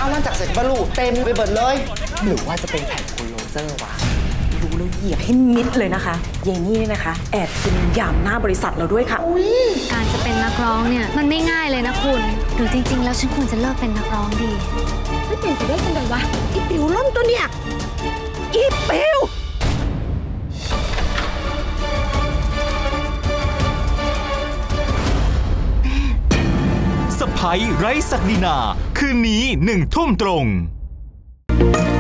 ข้าวร้านจากเสร็จบลูเต็มไปหมดเลยหรือว่าจะเป็นแผ่นโคโลเซอร์วะรู้แล้วเหยียบให้มิดเลยนะคะเยนี่เนี่ยนะคะแอบกินยามหน้าบริษัทเราด้วยค่ะการจะเป็นนักร้องเนี่ยมันไม่ง่ายเลยนะคุณหรือจริงๆแล้วฉันควรจะเลิกเป็นนักร้องดีไม่เป็นไปได้ยังไงวะอีปิวล่มตัวเนี่ยอีปิวสะใภ้ไร้ศักดินาคืนนี้1 ทุ่มตรง